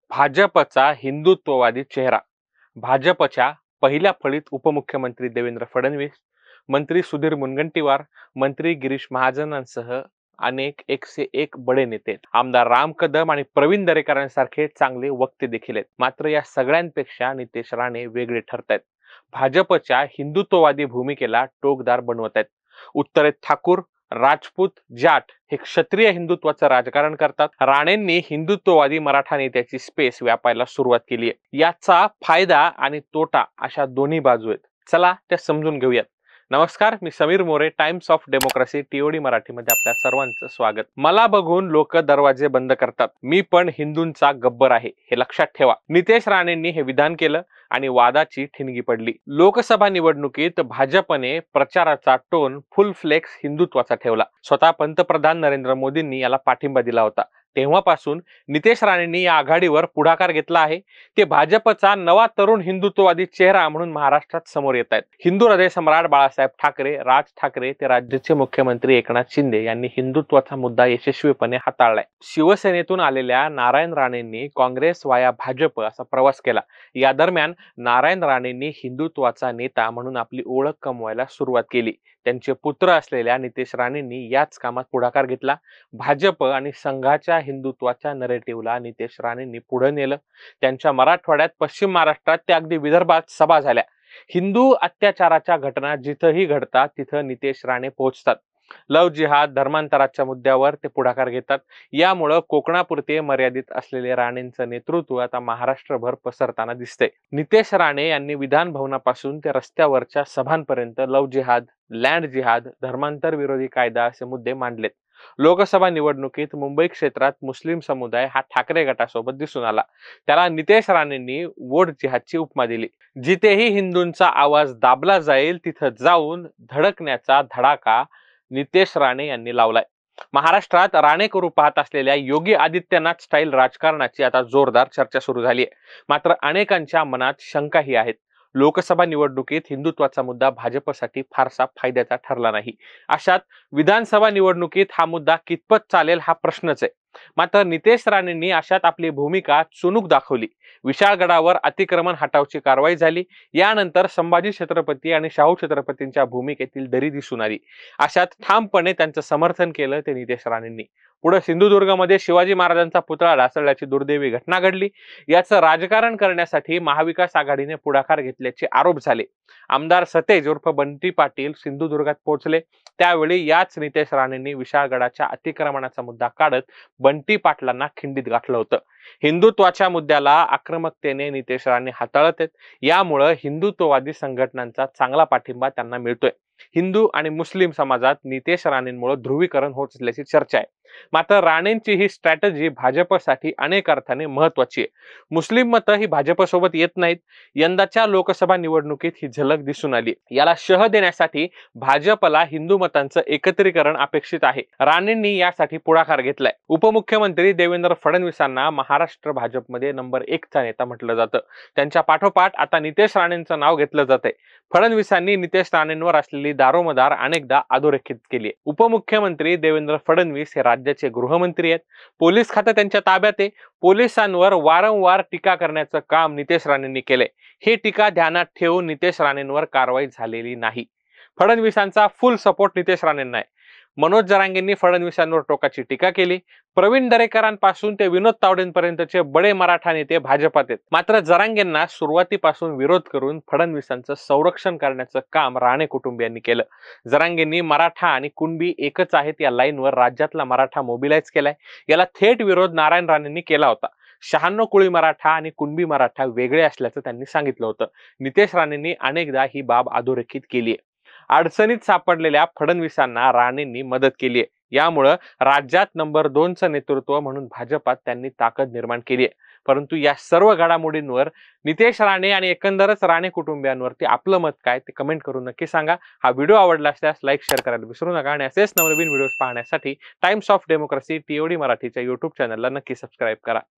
भाजपचा हिंदुत्ववादी चेहरा. भाजपच्या पहिल्या फळीत उपमुख्यमंत्री देवेंद्र फडणवीस, मंत्री सुधीर मुनगंटीवार, मंत्री गिरीश महाजनांसह अनेक एकसे एक बडे नेते, आमदार राम कदम आणि प्रवीण दरेकरांसारखे चांगले वक्ते देखील आहेत. मात्र या सगळ्यांपेक्षा नितेश राणे वेगळे ठरतायत. भाजपच्या हिंदुत्ववादी भूमिकेला टोकदार बनवत आहेत. उत्तरेत ठाकूर, राजपूत, जाट हे क्षत्रिय हिंदुत्वाचं राजकारण करतात. राणेंनी हिंदुत्ववादी मराठा नेत्याची स्पेस व्यापायला सुरुवात केली आहे. याचा फायदा आणि तोटा अशा दोन्ही बाजू आहेत. चला त्या समजून घेऊयात. नमस्कार, मी Samir More, Times of Democracy TOD मराठीमध्ये आपल्या सर्वांचं स्वागत. मला बघून लोक दरवाजे बंद करतात, मी पण हिंदूंचा गब्बर आहे हे लक्षात ठेवा. नितेश राणेंनी हे विधान केलं आणि वादाची ठिणगी पडली. लोकसभा निवडणुकीत भाजपने प्रचाराचा टोन फुल फ्लेक्स हिंदुत्वाचा ठेवला. स्वतः पंतप्रधान नरेंद्र मोदींनी याला पाठिंबा दिला होता. तेव्हापासून नितेश राणेंनी या आघाडीवर पुढाकार घेतला आहे. ते भाजपचा नवा तरुण हिंदुत्ववादी चेहरा म्हणून महाराष्ट्रात समोर येत आहेत. हिंदू हृदय सम्राट बाळासाहेब ठाकरे, राज ठाकरे ते राज्याचे मुख्यमंत्री एकनाथ शिंदे यांनी हिंदुत्वाचा मुद्दा यशस्वीपणे हाताळलाय. शिवसेनेतून आलेल्या नारायण राणेंनी काँग्रेस वाया भाजप असा प्रवास केला. या दरम्यान नारायण राणेंनी हिंदुत्वाचा नेता म्हणून आपली ओळख कमवायला सुरुवात केली. त्यांचे पुत्र असलेल्या नितेश राणेंनी याच कामात पुढाकार घेतला. भाजप आणि संघाच्या हिंदुत्वाच्या नरेटिव्हला नितेश राणेंनी पुढे नेलं. त्यांच्या मराठवाड्यात, पश्चिम महाराष्ट्रात ते अगदी विदर्भात सभा झाल्या. हिंदू अत्याचाराच्या घटना जिथंही घडतात तिथं नितेश राणे पोहोचतात. लव जिहाद, धर्मांतराच्या मुद्द्यावर ते पुढाकार घेतात. यामुळे कोकणापुरते मर्यादित असलेले राणेंचं नेतृत्व आता महाराष्ट्रभर पसरताना दिसते. नितेश राणे यांनी विधान भवनापासून ते रस्त्यावरच्या सभांपर्यंत लव जिहाद, लँड जिहाद, धर्मांतर विरोधी कायदा असे मुद्दे मांडलेत. लोकसभा निवडणुकीत मुंबई क्षेत्रात मुस्लिम समुदाय हा ठाकरे गटासोबत दिसून आला. त्याला नितेश राणेंनी वोट जिहादची उपमा दिली. जिथेही हिंदूंचा आवाज दाबला जाईल तिथं जाऊन धडकण्याचा धडाका नितेश राणे यांनी लावलाय. महाराष्ट्रात राणे करू पाहत असलेल्या योगी आदित्यनाथ स्टाईल राजकारणाची आता जोरदार चर्चा सुरू झाली आहे. मात्र अनेकांच्या मनात शंकाही आहेत. लोकसभा निवडणुकीत हिंदुत्वाचा मुद्दा भाजपसाठी फारसा फायद्याचा ठरला नाही. अशात विधानसभा निवडणुकीत हा मुद्दा कितपत चालेल हा प्रश्नच आहे. मात्र नितेश राणेंनी अशात आपली भूमिका चुणूक दाखवली. विशाळगडावर अतिक्रमण हटावची कारवाई झाली. यानंतर संभाजी छत्रपती आणि शाहू छत्रपतींच्या भूमिकेतील दरी दिसून आली. अशात ठामपणे त्यांचं समर्थन केलं ते नितेश राणेंनी. पुढे सिंधुदुर्गमध्ये शिवाजी महाराजांचा पुतळा ढासळल्याची दुर्दैवी घटना घडली. याचं राजकारण करण्यासाठी महाविकास आघाडीने पुढाकार घेतल्याचे आरोप झाले. आमदार सतेज उर्फ बंटी पाटील सिंधुदुर्गात पोहोचले. त्यावेळी याच नितेश राणेंनी विशाळगडाच्या अतिक्रमणाचा मुद्दा काढत बंटी पाटलांना खिंडीत गाठलं होतं. हिंदुत्वाच्या मुद्द्याला आक्रमकतेने नितेश राणे हाताळत आहेत. यामुळे हिंदुत्ववादी संघटनांचा चांगला पाठिंबा त्यांना मिळतोय. हिंदू आणि मुस्लिम समाजात नितेश राणेंमुळे ध्रुवीकरण होत असल्याची चर्चा आहे. मात्र राणेंची ही स्ट्रॅटेजी भाजपसाठी अनेक अर्थाने महत्वाची आहे. मुस्लिम मतं ही भाजपसोबत येत नाहीत. यंदाच्या लोकसभा निवडणुकीत ही झलक दिसून आली. याला शह देण्यासाठी भाजपला हिंदू मतांचं एकत्रीकरण अपेक्षित आहे. राणेंनी यासाठी पुढाकार घेतलाय. उपमुख्यमंत्री देवेंद्र फडणवीसांना महाराष्ट्र भाजपमध्ये नंबर 1 चा नेता म्हटलं जातं. त्यांच्या पाठोपाठ आता नितेश राणेंचं नाव घेतलं जातंय. फडणवीसांनी नितेश राणेंवर असलेली दारोमदार अनेकदा अधोरेखित केली. उपमुख्यमंत्री देवेंद्र फडणवीस हे राज्याचे गृहमंत्री आहेत. पोलीस खातं त्यांच्या ताब्यात आहे. पोलिसांवर वारंवार टीका करण्याचं काम नितेश राणेंनी केलंय. ही टीका ध्यानात ठेवून नितेश राणेंवर कारवाई झालेली नाही. फडणवीसांचा फुल सपोर्ट नितेश राणेंना आहे. मनोज जरांगेंनी फडणवीसांवर टोकाची टीका केली. प्रवीण दरेकरांपासून ते विनोद तावडेंपर्यंतचे बडे मराठा नेते भाजपात आहेत. मात्र जरांगेंना सुरुवातीपासून विरोध करून फडणवीसांचं संरक्षण करण्याचं काम राणे कुटुंबियांनी केलं. जरांगेंनी मराठा आणि कुणबी एकच आहेत या लाईनवर राज्यातला मराठा मोबिलाइज केलाय. याला थेट विरोध नारायण राणेंनी केला होता. 96 कुळी मराठा आणि कुणबी मराठा वेगळे असल्याचं त्यांनी सांगितलं होतं. नितेश राणेंनी अनेकदा ही बाब अधोरेखित केली आहे. अडचणीत सापडलेल्या फडणवीसांना राणेंनी मदत केली आहे. यामुळे राज्यात नंबर 2 चं नेतृत्व म्हणून भाजपात त्यांनी ताकद निर्माण केली आहे. परंतु या सर्व घडामोडींवर नितेश राणे आणि एकंदरच राणे कुटुंबियांवरती आपलं मत काय ते कमेंट करून नक्की सांगा. हा व्हिडिओ आवडला असल्यास लाईक शेअर करायला विसरू नका आणि असेच नवनवीन व्हिडिओज पाहण्यासाठी टाइम्स ऑफ डेमोक्रेसी टीओडी मराठीच्या YouTube चॅनलला नक्की सबस्क्राईब करा.